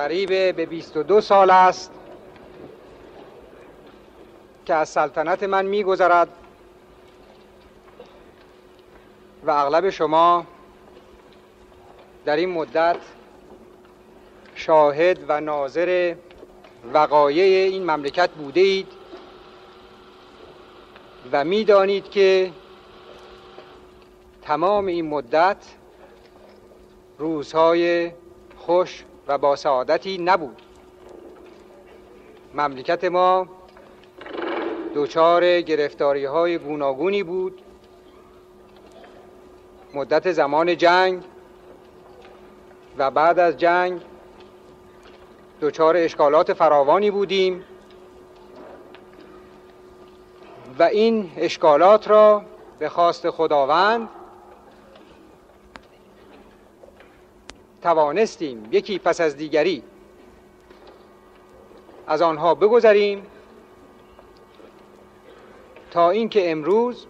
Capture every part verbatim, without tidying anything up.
قریب به بیست و دو سال است که از سلطنت من می‌گذرد و اغلب شما در این مدت شاهد و ناظر وقایع این مملکت بوده اید و می‌دانید که تمام این مدت روزهای خوش و با سعادتی نبود. مملکت ما دچار گرفتاری‌های گوناگونی بود. مدت زمان جنگ و بعد از جنگ دچار اشکالات فراوانی بودیم و این اشکالات را به خواست خداوند توانستیم یکی پس از دیگری از آنها بگذریم تا اینکه امروز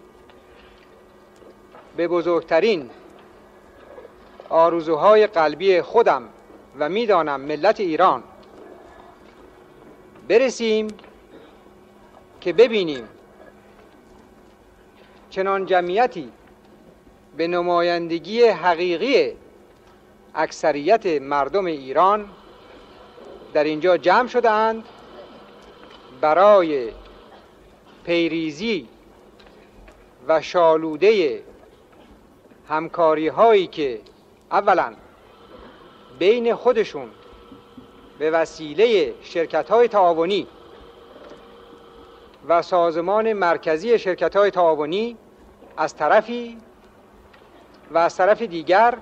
به بزرگترین آرزوهای قلبی خودم و میدانم ملت ایران برسیم که ببینیم چنان جمعیتی به نمایندگی حقیقی اکثریت مردم ایران در اینجا جمع شده‌اند برای پیریزی و شالوده همکاری هایی که اولا بین خودشون به وسیله شرکت های تعاونی و سازمان مرکزی شرکت های تعاونی از طرفی و از طرف دیگر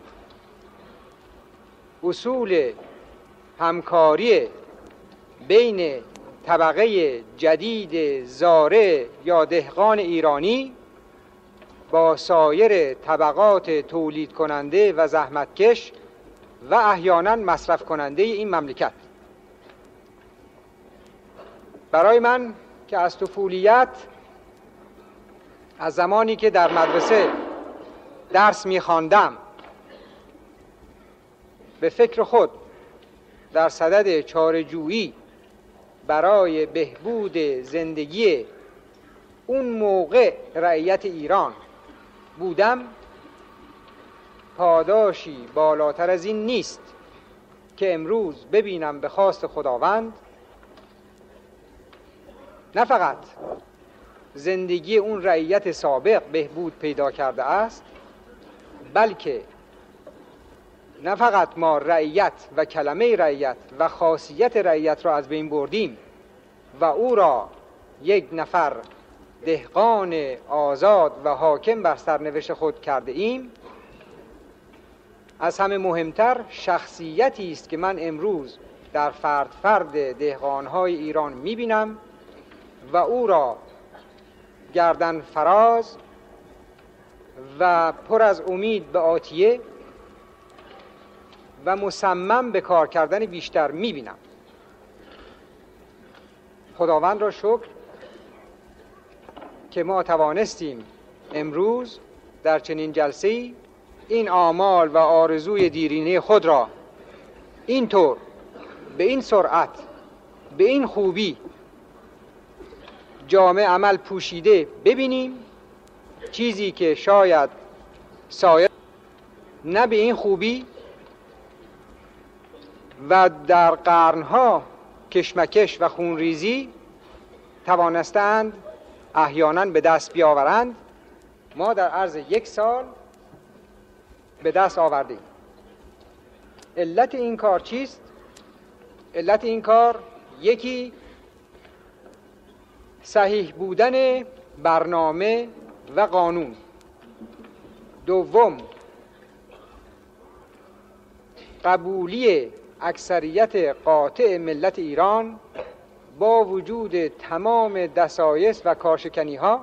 اصول همکاری بین طبقه جدید زارع یا دهقان ایرانی با سایر طبقات تولید کننده و زحمتکش و احیانا مصرف کننده این مملکت. برای من که از طفولیت، از زمانی که در مدرسه درس می‌خواندم، به فکر خود در صدد چاره‌جویی برای بهبود زندگی اون موقع رعیت ایران بودم، پاداشی بالاتر از این نیست که امروز ببینم به خواست خداوند نه فقط زندگی اون رعیت سابق بهبود پیدا کرده است، بلکه نه فقط ما رعیت و کلمه رعیت و خاصیت رعیت را از بین بردیم و او را یک نفر دهقان آزاد و حاکم بر سرنوشت خود کرده ایم، از همه مهمتر شخصیتی است که من امروز در فرد فرد دهقانهای ایران میبینم و او را گردن فراز و پر از امید به آتیه و مصمم به کار کردن بیشتر میبینم. خداوند را شکر که ما توانستیم امروز در چنین جلسه‌ای این آمال و آرزوی دیرینه خود را اینطور به این سرعت، به این خوبی جامع عمل پوشیده ببینیم، چیزی که شاید سایر نه به این خوبی و در قرنها کشمکش و خونریزی توانستند احیانا به دست بیاورند، ما در عرض یک سال به دست آوردیم. علت این کار چیست؟ علت این کار یکی صحیح بودن برنامه و قانون، دوم قبولی اکثریت قاطع ملت ایران با وجود تمام دسایس و کارشکنی ها،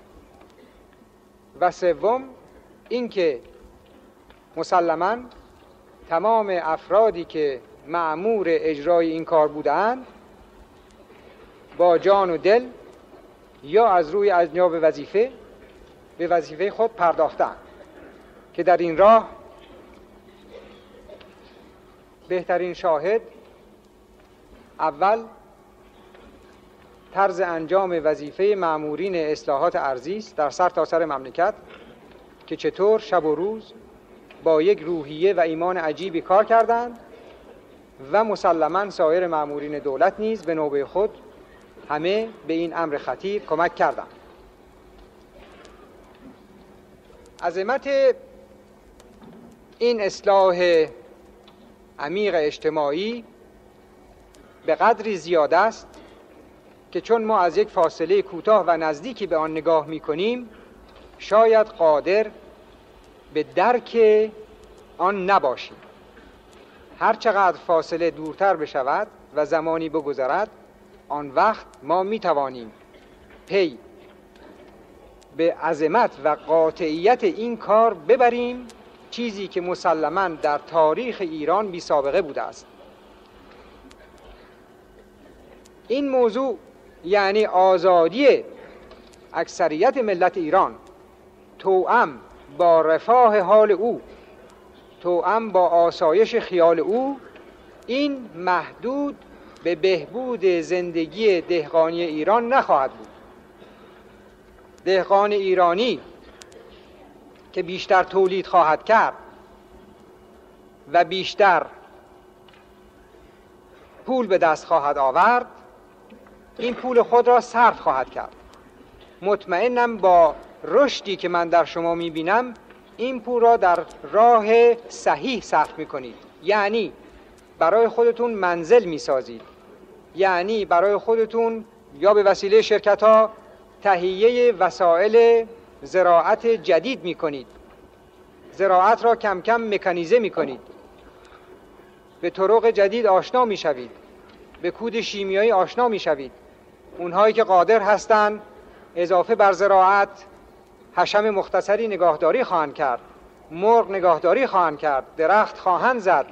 و سوم اینکه مسلماً تمام افرادی که مأمور اجرای این کار بودند با جان و دل یا از روی انجام وظیفه به وظیفه خود پرداختند که در این راه بهترین شاهد اول طرز انجام وظیفه مامورین اصلاحات ارضی است در سرتاسر مملکت که چطور شب و روز با یک روحیه و ایمان عجیبی کار کردند و مسلماً سایر مامورین دولت نیز به نوبه خود همه به این امر خطیر کمک کردند. عظمت این اصلاح عمیق اجتماعی به قدری زیاد است که چون ما از یک فاصله کوتاه و نزدیکی به آن نگاه می‌کنیم شاید قادر به درک آن نباشیم. هر چقدر فاصله دورتر بشود و زمانی بگذرد آن وقت ما می‌توانیم پی به عظمت و قاطعیت این کار ببریم، چیزی که مسلماً در تاریخ ایران بی سابقه بوده است. این موضوع یعنی آزادی اکثریت ملت ایران توأم با رفاه حال او، توأم با آسایش خیال او، این محدود به بهبود زندگی دهقانی ایران نخواهد بود. دهقان ایرانی که بیشتر تولید خواهد کرد و بیشتر پول به دست خواهد آورد، این پول خود را صرف خواهد کرد. مطمئنم با رشدی که من در شما میبینم این پول را در راه صحیح صرف میکنید، یعنی برای خودتون منزل میسازید، یعنی برای خودتون یا به وسیله شرکت ها تهیه وسایل زراعت جدید میکنید، زراعت را کم کم مکانیزه میکنید، به طرق جدید آشنا میشوید، به کود شیمیایی آشنا میشوید. اونهایی که قادر هستند اضافه بر زراعت حشم مختصری نگاهداری خواهند کرد، مرغ نگاهداری خواهند کرد، درخت خواهند زد.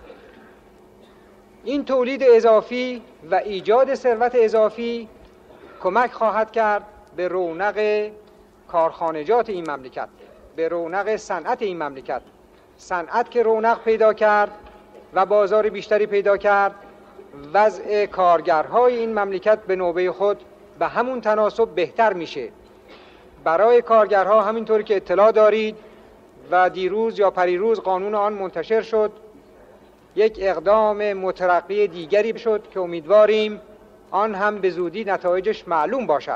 این تولید اضافی و ایجاد ثروت اضافی کمک خواهد کرد به رونق کارخانجات این مملکت، به رونق صنعت این مملکت. صنعت که رونق پیدا کرد و بازار بیشتری پیدا کرد، وضع کارگرهای این مملکت به نوبه خود به همون تناسب بهتر میشه. برای کارگرها همینطوری که اطلاع دارید و دیروز یا پریروز قانون آن منتشر شد، یک اقدام مترقی دیگری شد که امیدواریم آن هم به زودی نتایجش معلوم باشد.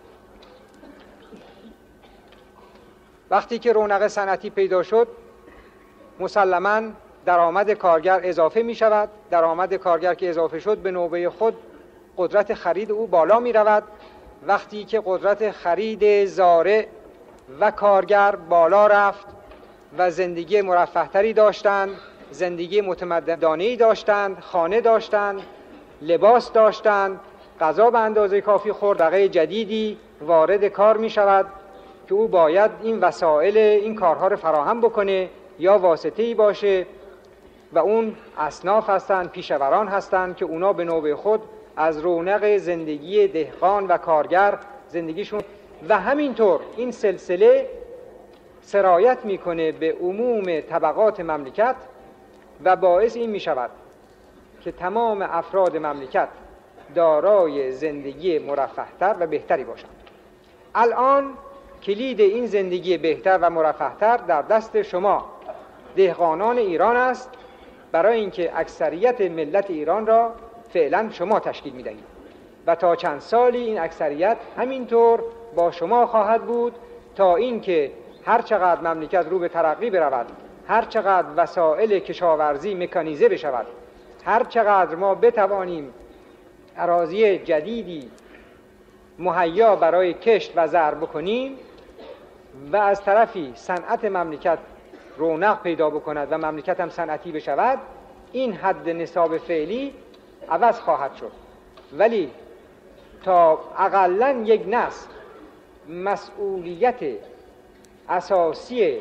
وقتی که رونق صنعتی پیدا شد مسلماً درآمد کارگر اضافه می شود. درآمد کارگر که اضافه شد به نوبه خود قدرت خرید او بالا می رود. وقتی که قدرت خرید زارع و کارگر بالا رفت و زندگی مرفه‌تری داشتند، زندگی متمدنانه‌ای داشتند، خانه داشتند، لباس داشتند، غذا به اندازه کافی خورد، دغه جدیدی وارد کار می شود که او باید این وسایل این کارها رو فراهم بکنه یا واسطه‌ای باشه و اون اصناف هستند، پیشوران هستند که اونا به نوبه خود از رونق زندگی دهقان و کارگر زندگیشون و همینطور این سلسله سرایت میکنه به عموم طبقات مملکت و باعث این میشود که تمام افراد مملکت دارای زندگی مرفه‌تر و بهتری باشند. الان کلید این زندگی بهتر و مرفه‌تر در دست شما دهقانان ایران است، برای اینکه اکثریت ملت ایران را فعلا شما تشکیل می‌دهید و تا چند سالی این اکثریت همینطور با شما خواهد بود تا اینکه هر چقدر مملکت رو به ترقی برود، هر چقدر وسایل کشاورزی مکانیزه بشود، هر چقدر ما بتوانیم اراضی جدیدی مهیا برای کشت و زرع بکنیم و از طرفی صنعت مملکت رونق پیدا بکند و مملکت هم صنعتی بشود، این حد نصاب فعلی عوض خواهد شد. ولی تا اقلاً یک نسل مسئولیت اساسی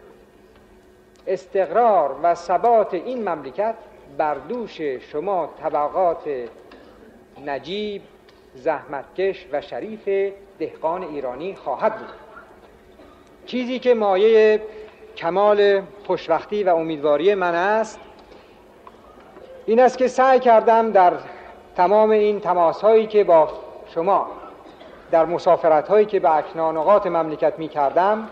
استقرار و ثبات این مملکت بر دوش شما طبقات نجیب، زحمتکش و شریف دهقان ایرانی خواهد بود. چیزی که مایه کمال خوشبختی و امیدواری من است این است که سعی کردم در تمام این تماس هایی که با شما در مسافرت هایی که به اکنانقاط مملکت می کردم،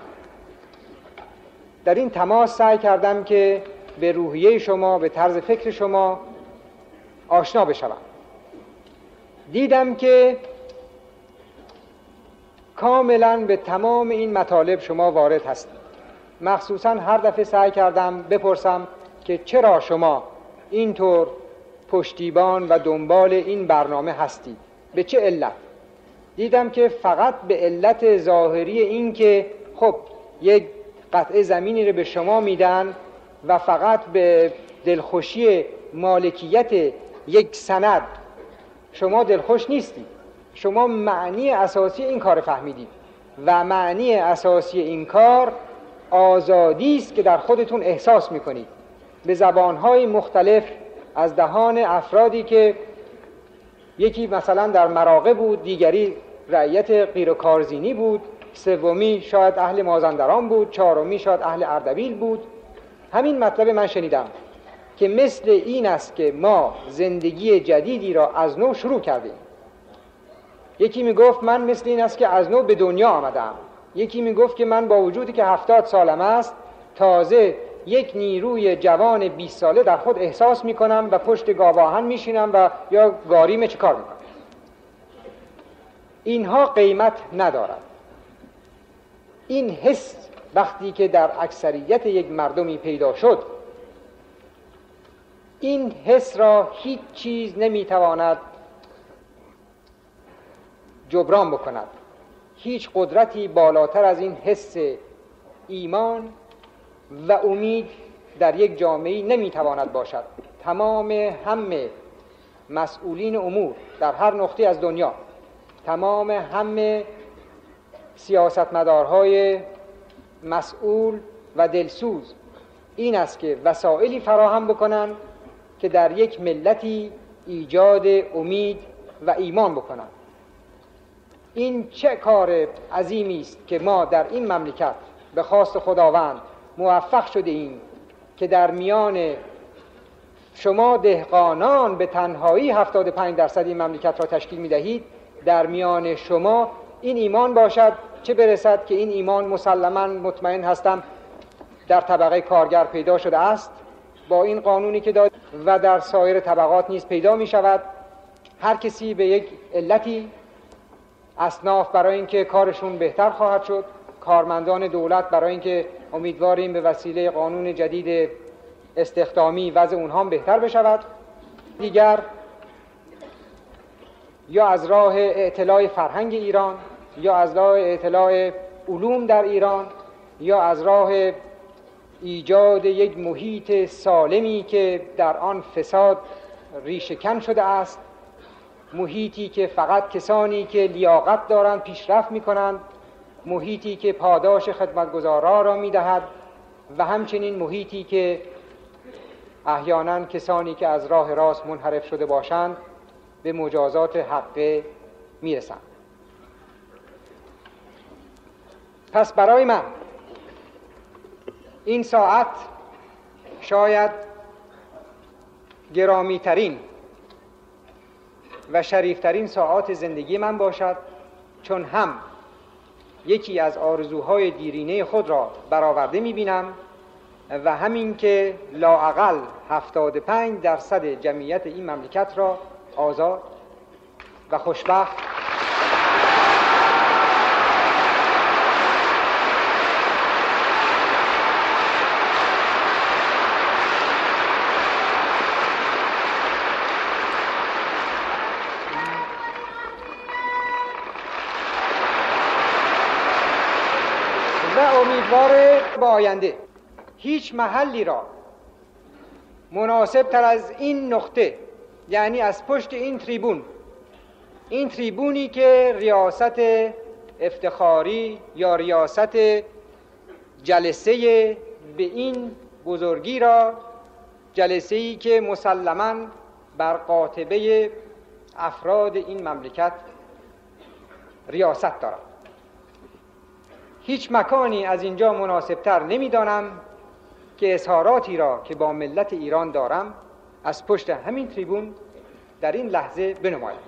در این تماس سعی کردم که به روحیه شما، به طرز فکر شما آشنا بشوم. دیدم که کاملا به تمام این مطالب شما وارد هستید. مخصوصا هر دفعه سعی کردم بپرسم که چرا شما اینطور پشتیبان و دنبال این برنامه هستید، به چه علت؟ دیدم که فقط به علت ظاهری این که خب یک قطعه زمینی رو به شما میدن و فقط به دلخوشی مالکیت یک سند شما دلخوش نیستید. شما معنی اساسی این کار فهمیدید و معنی اساسی این کار آزادی است که در خودتون احساس میکنید به زبانهای مختلف از دهان افرادی که یکی مثلا در مراغه بود، دیگری رعیت غیر کارزینی بود، سومی شاید اهل مازندران بود، چهارمی شاید اهل اردبیل بود. همین مطلب من شنیدم که مثل این است که ما زندگی جدیدی را از نو شروع کردیم. یکی میگفت من مثل این است که از نو به دنیا آمدم. یکی میگفت که من با وجودی که هفتاد سالم است تازه یک نیروی جوان بیست ساله در خود احساس میکنم و پشت گاواهن میشینم و یا گاریم چه کار میکنم. اینها قیمت ندارد. این حس وقتی که در اکثریت یک مردمی پیدا شد، این حس را هیچ چیز نمیتواند جبران بکند. هیچ قدرتی بالاتر از این حس ایمان و امید در یک جامعه نمیتواند باشد. تمام همه مسئولین امور در هر نقطه از دنیا، تمام همه سیاستمدارهای مسئول و دلسوز این است که وسائلی فراهم بکنند که در یک ملتی ایجاد امید و ایمان بکنند. این چه کار عظیمی است که ما در این مملکت به خواست خداوند موفق شده ایم که در میان شما دهقانان به تنهایی هفتاد و پنج درصد این مملکت را تشکیل می دهید. در میان شما این ایمان باشد، چه برسد که این ایمان مسلماً مطمئن هستم در طبقه کارگر پیدا شده است با این قانونی که داد و در سایر طبقات نیز پیدا می شود. هر کسی به یک علتی، اصناف برای اینکه کارشون بهتر خواهد شد، کارمندان دولت برای اینکه امیدواریم به وسیله قانون جدید استخدامی وضع اونها بهتر بشود، دیگر یا از راه اطلاع فرهنگ ایران یا از راه اطلاع علوم در ایران یا از راه ایجاد یک محیط سالمی که در آن فساد ریشه‌کن شده است، محیطی که فقط کسانی که لیاقت دارند پیشرفت می‌کنند، محیطی که پاداش خدمتگزاران را می‌دهد و همچنین محیطی که احیانا کسانی که از راه راست منحرف شده باشند به مجازات حقه میرسند. پس برای من این ساعت شاید گرامی ترین و شریف ترین ساعات زندگی من باشد، چون هم یکی از آرزوهای دیرینه خود را برآورده می‌بینم و همین که لااقل هفتاد و پنج درصد جمعیت این مملکت را آزاد و خوشبخت و امیدوار به آینده. هیچ محلی را مناسب تر از این نقطه، یعنی از پشت این تریبون، این تریبونی که ریاست افتخاری یا ریاست جلسه به این بزرگی را، جلسه‌ای که مسلماً بر قاطبه افراد این مملکت ریاست دارد. هیچ مکانی از اینجا مناسبتر نمی‌دانم که اظهاراتی را که با ملت ایران دارم از پشت همین تریبون در این لحظه بنمایم.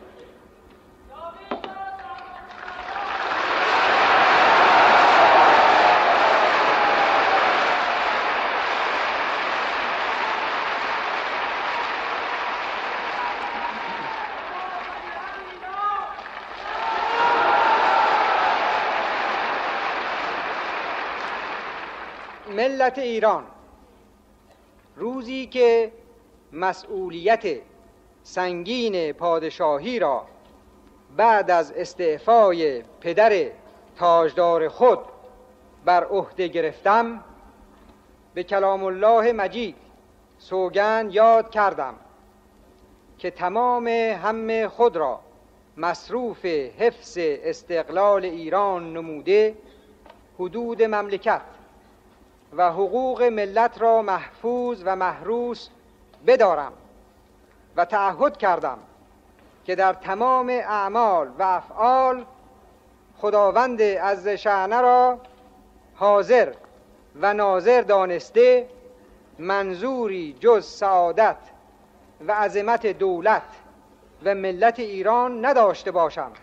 ملت ایران روزی که مسئولیت سنگین پادشاهی را بعد از استعفای پدر تاجدار خود بر عهده گرفتم، به کلام الله مجید سوگند یاد کردم که تمام هم خود را مصروف حفظ استقلال ایران نموده، حدود مملکت و حقوق ملت را محفوظ و محروس بدارم و تعهد کردم که در تمام اعمال و افعال خداوند عز شأنه را حاضر و ناظر دانسته، منظوری جز سعادت و عظمت دولت و ملت ایران نداشته باشم.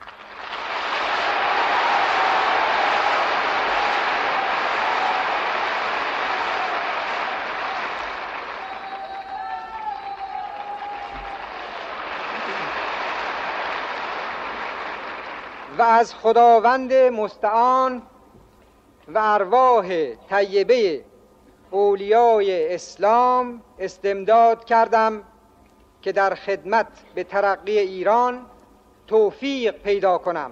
و از خداوند مستعان و ارواح طیبه اولیای اسلام استمداد کردم که در خدمت به ترقی ایران توفیق پیدا کنم.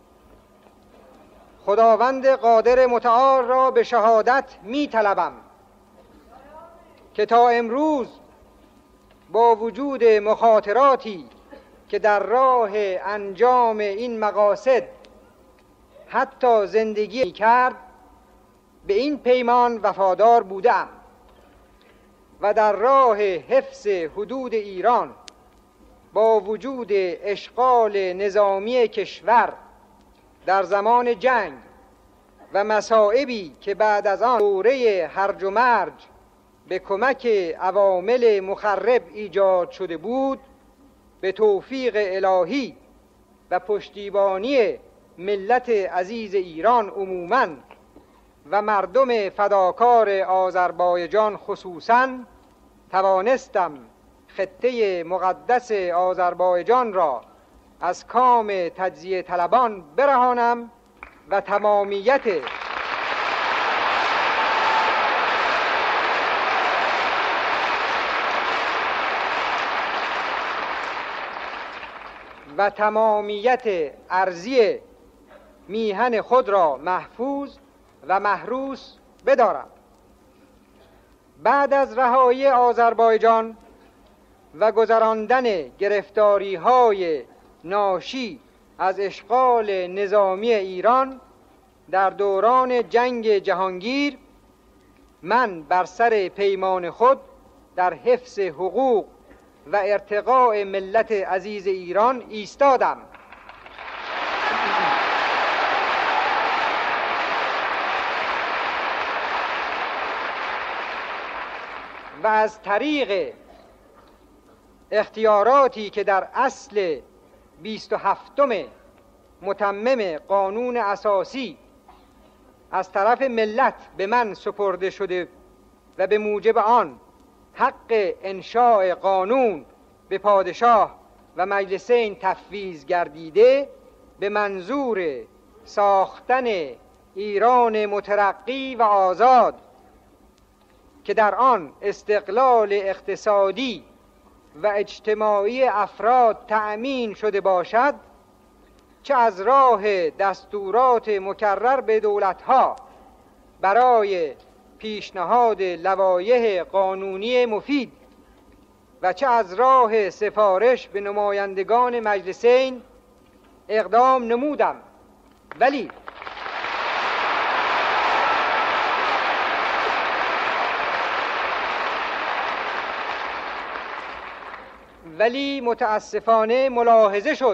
خداوند قادر متعال را به شهادت می طلبم که تا امروز با وجود مخاطراتی که در راه انجام این مقاصد حتی زندگی کرد، به این پیمان وفادار بودم و در راه حفظ حدود ایران با وجود اشغال نظامی کشور در زمان جنگ و مصائبی که بعد از آن دوره هرج و مرج به کمک عوامل مخرب ایجاد شده بود، به توفیق الهی و پشتیبانی ملت عزیز ایران عموماً و مردم فداکار آذربایجان خصوصاً توانستم خطه مقدس آذربایجان را از کام تجزیه طلبان برهانم و تمامیت و تمامیت ارضی میهن خود را محفوظ و محروس بدارم. بعد از رهایی آذربایجان و گذراندن گرفتاری‌های ناشی از اشغال نظامی ایران در دوران جنگ جهانگیر، من بر سر پیمان خود در حفظ حقوق و ارتقاء ملت عزیز ایران ایستادم. و از طریق اختیاراتی که در اصل بیست و هفتم متمم قانون اساسی از طرف ملت به من سپرده شده و به موجب آن حق انشاء قانون به پادشاه و مجلسین تفویض گردیده، به منظور ساختن ایران مترقی و آزاد که در آن استقلال اقتصادی و اجتماعی افراد تأمین شده باشد، چه از راه دستورات مکرر به دولتها برای پیشنهاد لوایح قانونی مفید و چه از راه سفارش به نمایندگان مجلسین اقدام نمودم. ولی ولی متاسفانه ملاحظه شد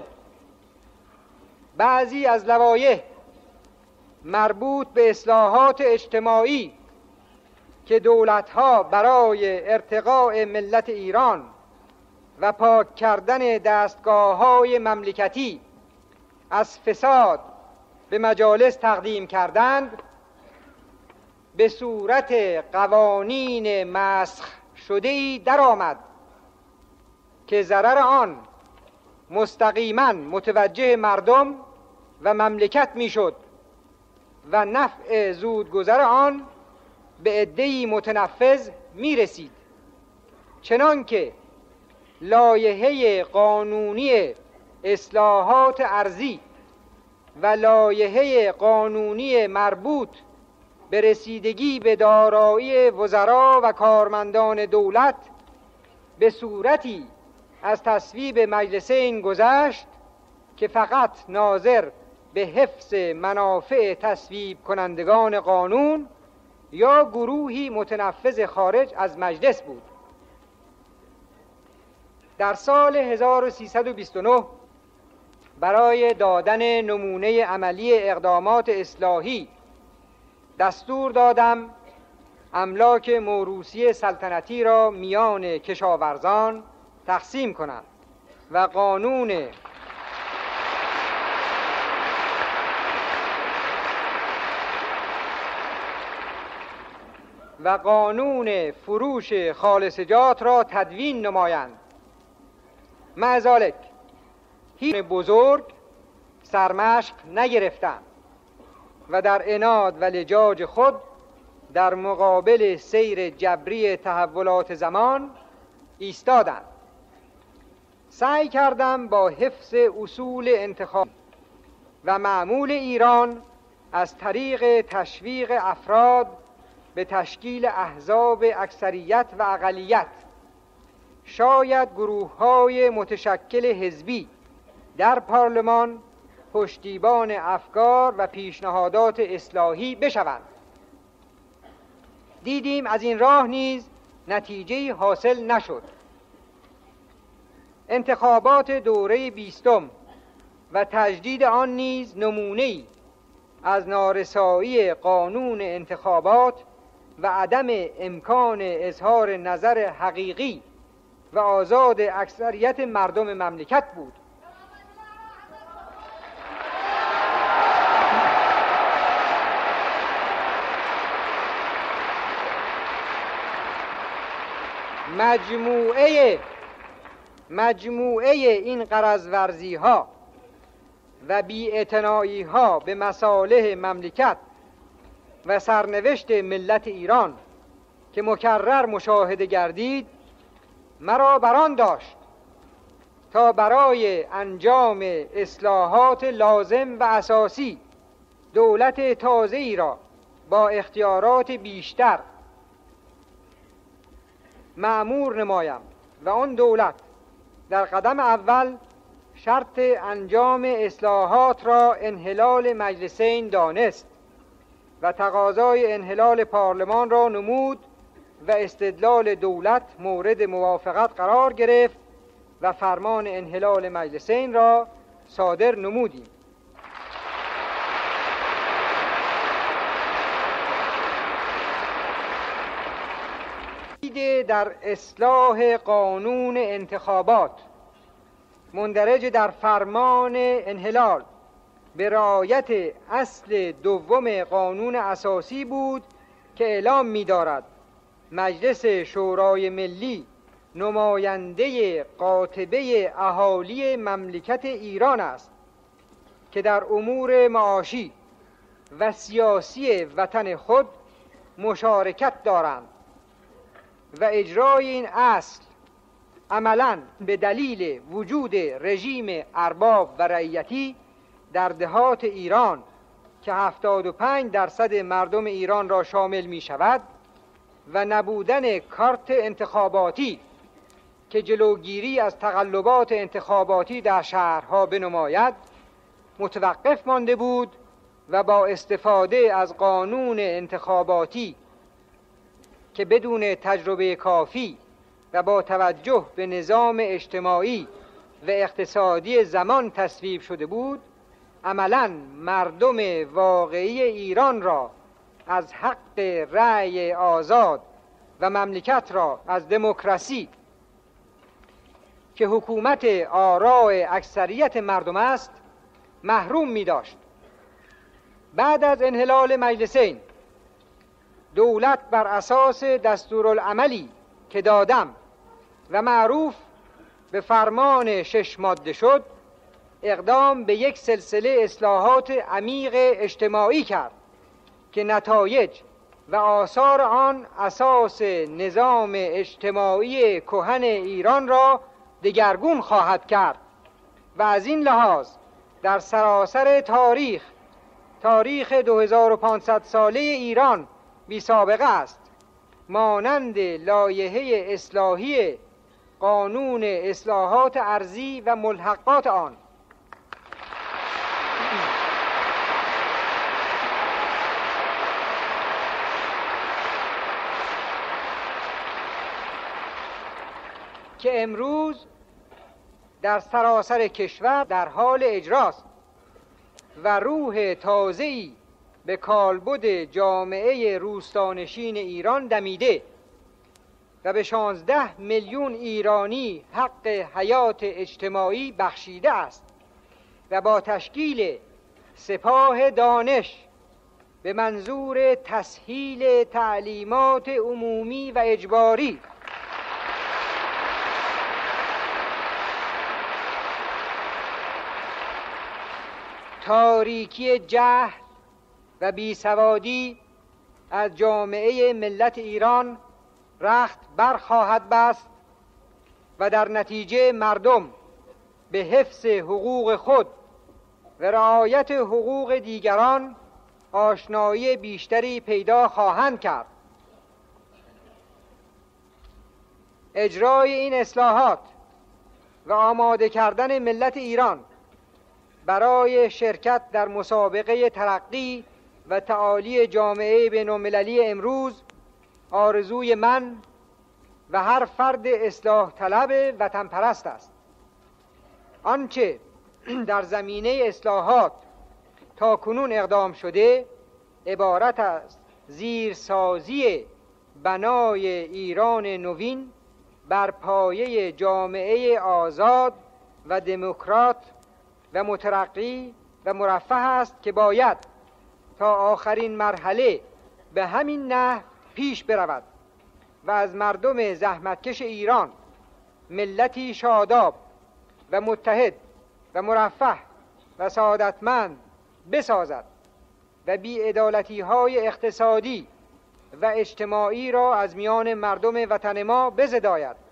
بعضی از لوایح مربوط به اصلاحات اجتماعی که دولتها برای ارتقاء ملت ایران و پاک کردن دستگاه‌های مملکتی از فساد به مجالس تقدیم کردند، به صورت قوانین مسخ شده‌ای درآمد که ضرر آن مستقیما متوجه مردم و مملکت میشد و نفع زودگذر آن به عده‌ای متنفذ میرسید، چنان که لایحه قانونی اصلاحات ارضی و لایحه قانونی مربوط به رسیدگی به دارایی وزرا و کارمندان دولت به صورتی از تصویب مجلسین گذشت که فقط ناظر به حفظ منافع تصویب کنندگان قانون یا گروهی متنفذ خارج از مجلس بود. در سال هزار و سیصد و بیست و نه برای دادن نمونه عملی اقدامات اصلاحی دستور دادم املاک موروثی سلطنتی را میان کشاورزان تقسیم کنند و قانون و قانون فروش خالصجات را تدوین نمایند. مع ذالک هیچ بزرگ سرمشق نگرفتند و در عناد و لجاج خود در مقابل سیر جبری تحولات زمان ایستادند. سعی کردم با حفظ اصول انتخاب و معمول ایران از طریق تشویق افراد به تشکیل احزاب اکثریت و اقلیت، شاید گروه‌های متشکل حزبی در پارلمان پشتیبان افکار و پیشنهادات اصلاحی بشوند. دیدیم از این راه نیز نتیجه حاصل نشد. انتخابات دوره بیستم و تجدید آن نیز نمونه‌ای از نارسایی قانون انتخابات و عدم امکان اظهار نظر حقیقی و آزاد اکثریت مردم مملکت بود. مجموعه مجموعه این غرض‌ورزی ها و بی‌اعتنایی ها به مصالح مملکت و سرنوشت ملت ایران که مکرر مشاهده گردید مرا بران داشت تا برای انجام اصلاحات لازم و اساسی دولت تازه‌ای را با اختیارات بیشتر مأمور نمایم و آن دولت در قدم اول شرط انجام اصلاحات را انحلال مجلسین دانست و تقاضای انحلال پارلمان را نمود و استدلال دولت مورد موافقت قرار گرفت و فرمان انحلال مجلسین را صادر نمودیم. در اصلاح قانون انتخابات مندرج در فرمان انحلال به رعایت اصل دوم قانون اساسی بود که اعلام می‌دارد مجلس شورای ملی نماینده قاطبه اهالی مملکت ایران است که در امور معاشی و سیاسی وطن خود مشارکت دارند و اجرای این اصل عملاً به دلیل وجود رژیم ارباب و رعیتی در دهات ایران که هفتاد و پنج درصد مردم ایران را شامل می شود و نبودن کارت انتخاباتی که جلوگیری از تقلبات انتخاباتی در شهرها بنماید متوقف مانده بود و با استفاده از قانون انتخاباتی که بدون تجربه کافی و با توجه به نظام اجتماعی و اقتصادی زمان تصویب شده بود، عملاً مردم واقعی ایران را از حق رأی آزاد و مملکت را از دموکراسی که حکومت آراء اکثریت مردم است محروم می داشت. بعد از انحلال مجلسین دولت بر اساس دستورالعملی که دادم و معروف به فرمان شش ماده شد اقدام به یک سلسله اصلاحات عمیق اجتماعی کرد که نتایج و آثار آن اساس نظام اجتماعی کهن ایران را دگرگون خواهد کرد و از این لحاظ در سراسر تاریخ تاریخ دو هزار و پانصد ساله ایران بی سابقه است، مانند لایحه اصلاحی قانون اصلاحات ارضی و ملحقات آن. که امروز در سراسر کشور در حال اجراست و روح تازه‌ای به کالبد جامعه روستانشین ایران دمیده و به شانزده میلیون ایرانی حق حیات اجتماعی بخشیده است و با تشکیل سپاه دانش به منظور تسهیل تعلیمات عمومی و اجباری تاریکی جهل و بیسوادی از جامعه ملت ایران رخت برخواهد بست و در نتیجه مردم به حفظ حقوق خود و رعایت حقوق دیگران آشنایی بیشتری پیدا خواهند کرد. اجرای این اصلاحات و آماده کردن ملت ایران برای شرکت در مسابقه ترقی و تعالی جامعه بین‌المللی امروز آرزوی من و هر فرد اصلاح طلب وطن پرست است. آنچه در زمینه اصلاحات تا کنون اقدام شده عبارت است زیرسازی بنای ایران نوین بر پایه جامعه آزاد و دموکرات و مترقی و مرفه است که باید تا آخرین مرحله به همین نحو پیش برود و از مردم زحمتکش ایران ملتی شاداب و متحد و مرفه و سعادتمند بسازد و بی‌عدالتی‌های اقتصادی و اجتماعی را از میان مردم وطن ما بزداید.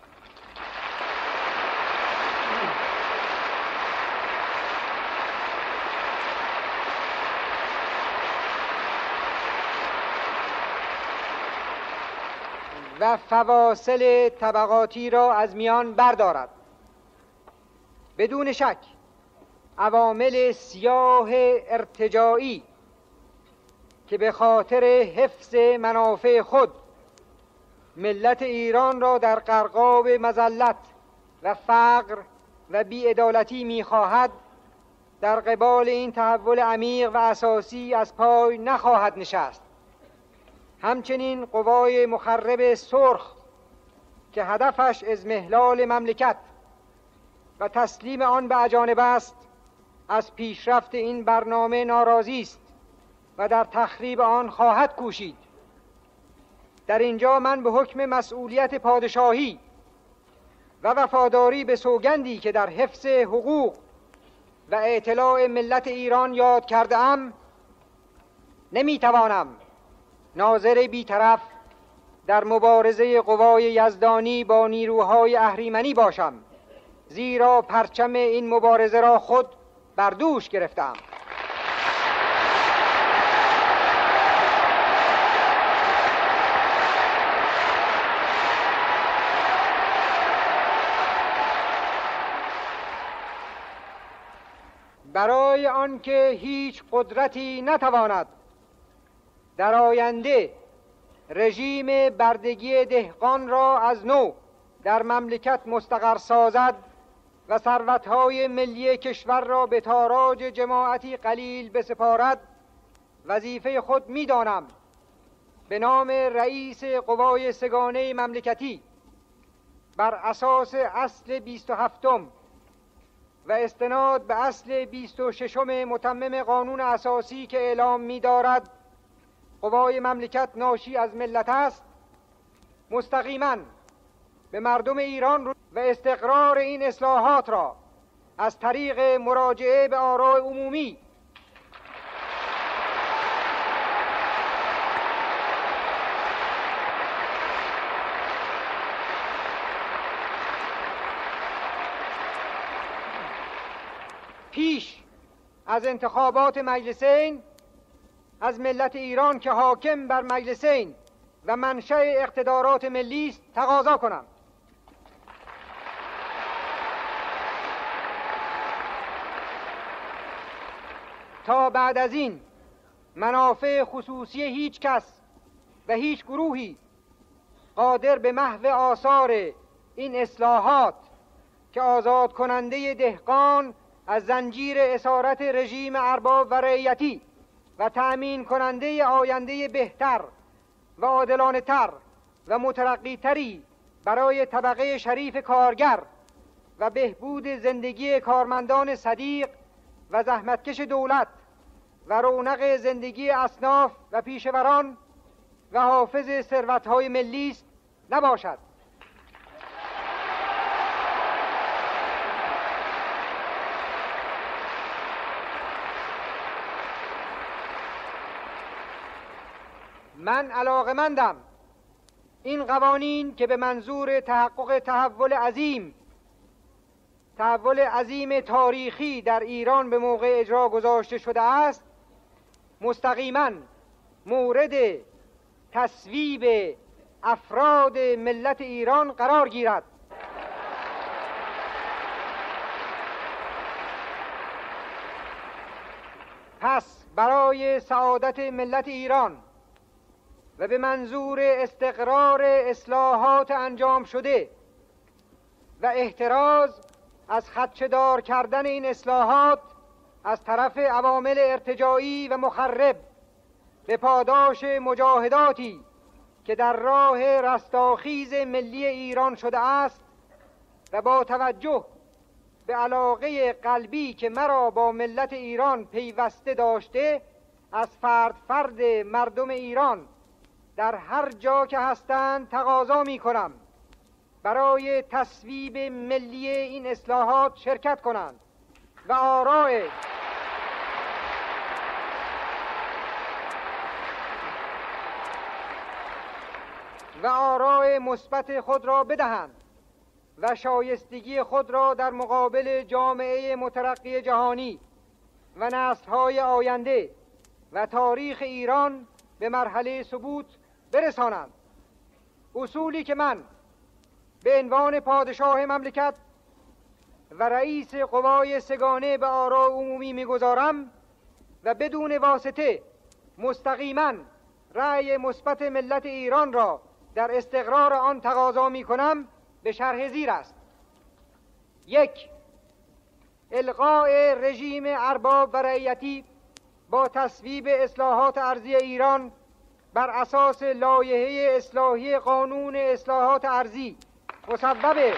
و فواصل طبقاتی را از میان بردارد. بدون شک عوامل سیاه ارتجاعی که به خاطر حفظ منافع خود ملت ایران را در غرقاب مذلت و فقر و بی‌عدالتی می‌خواهد در قبال این تحول عمیق و اساسی از پای نخواهد نشست. همچنین قوای مخرب سرخ که هدفش اضمحلال مملکت و تسلیم آن به اجانب است از پیشرفت این برنامه ناراضی است و در تخریب آن خواهد کوشید. در اینجا من به حکم مسئولیت پادشاهی و وفاداری به سوگندی که در حفظ حقوق و اطلاع ملت ایران یاد کرده ام نمیتوانم ناظر بیطرف در مبارزه قوای یزدانی با نیروهای اهریمنی باشم، زیرا پرچم این مبارزه را خود بر دوش گرفتم. برای آنکه هیچ قدرتی نتواند در آینده رژیم بردگی دهقان را از نو در مملکت مستقر سازد و ثروت‌های ملی کشور را به تاراج جماعتی قلیل بسپارد، وظیفه خود می‌دانم به نام رئیس قوای سگانه مملکتی بر اساس اصل بیست و هفتم و استناد به اصل بیست و ششم متمم قانون اساسی که اعلام می دارد قوای مملکت ناشی از ملت است، مستقیما به مردم ایران و استقرار این اصلاحات را از طریق مراجعه به آراء عمومی پیش از انتخابات مجلسین از ملت ایران که حاکم بر مجلسین و منشأ اقتدارات ملی است تقاضا کنم. تا بعد از این منافع خصوصی هیچ کس و هیچ گروهی قادر به محو آثار این اصلاحات که آزاد کننده دهقان از زنجیر اسارت رژیم ارباب و رعیتی و تأمین کننده آینده بهتر و عادلانه تر و مترقی تری برای طبقه شریف کارگر و بهبود زندگی کارمندان صدیق و زحمتکش دولت و رونق زندگی اصناف و پیشوران و حافظ ثروت‌های ملی است نباشد. من علاقمندم این قوانین که به منظور تحقق تحول عظیم تحول عظیم تاریخی در ایران به موقع اجرا گذاشته شده است مستقیما مورد تصویب افراد ملت ایران قرار گیرد. پس برای سعادت ملت ایران و به منظور استقرار اصلاحات انجام شده و احتراز از خدشه‌دار کردن این اصلاحات از طرف عوامل ارتجاعی و مخرب به پاداش مجاهداتی که در راه رستاخیز ملی ایران شده است و با توجه به علاقه قلبی که مرا با ملت ایران پیوسته داشته از فرد فرد مردم ایران در هر جا که هستند تقاضا می کنم برای تصویب ملی این اصلاحات شرکت کنند و آراء و آراء مثبت خود را بدهند و شایستگی خود را در مقابل جامعه مترقی جهانی و نسل‌های آینده و تاریخ ایران به مرحله ثبوت برسانند. اصولی که من به عنوان پادشاه مملکت و رئیس قوای سگانه به آراء عمومی میگذارم و بدون واسطه مستقیما رأی مثبت ملت ایران را در استقرار آن تقاضا می کنم به شرح زیر است. یک، الغاء رژیم ارباب و رعیتی با تصویب اصلاحات ارضی ایران بر اساس لایحه اصلاحی قانون اصلاحات ارضی مسبب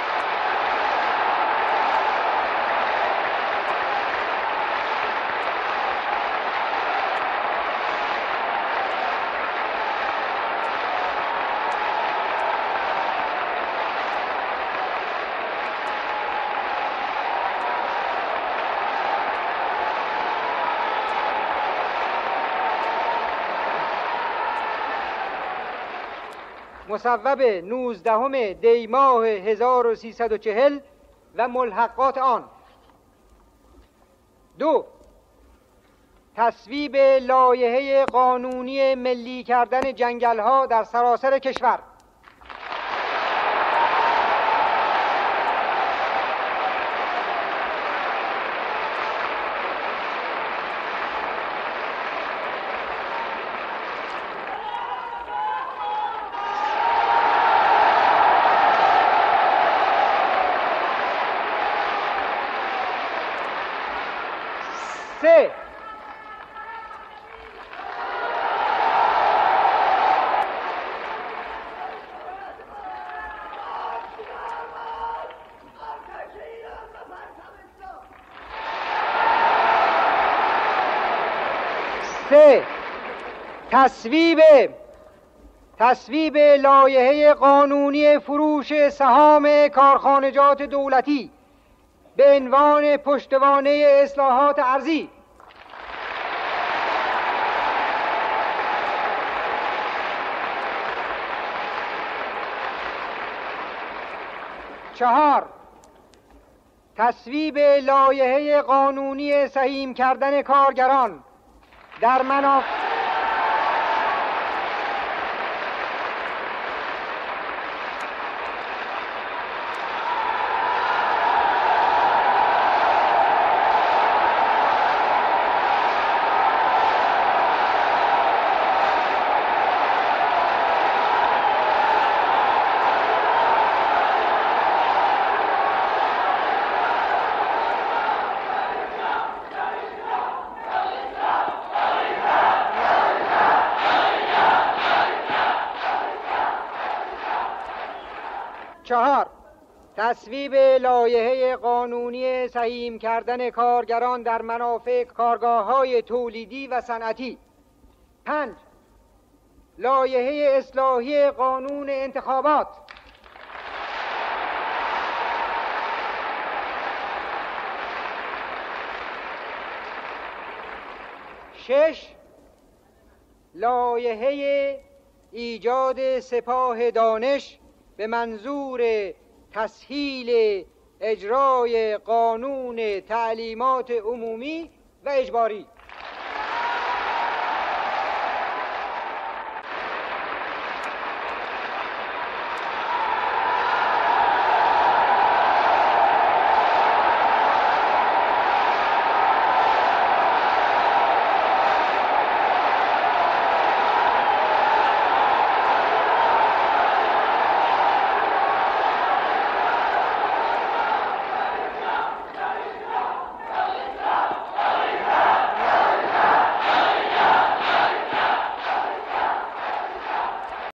مصوب نوزدهم دی ماه هزار و سیصد و چهل و ملحقات آن. دو، تصویب لایحه قانونی ملی کردن جنگل‌ها در سراسر کشور. سه، سه تصویب تصویب لایحه قانونی فروش سهام کارخانجات دولتی به عنوان پشتوانه اصلاحات ارضی. چهار تصویب لایحه قانونی سهیم کردن کارگران در منافع چهار تصویب لایحه قانونی سهیم کردن کارگران در منافع کارگاه‌های تولیدی و صنعتی. پنج لایحه اصلاحی قانون انتخابات. شش لایحه ایجاد سپاه دانش به منظور تسهیل اجرای قانون تعلیمات عمومی و اجباری.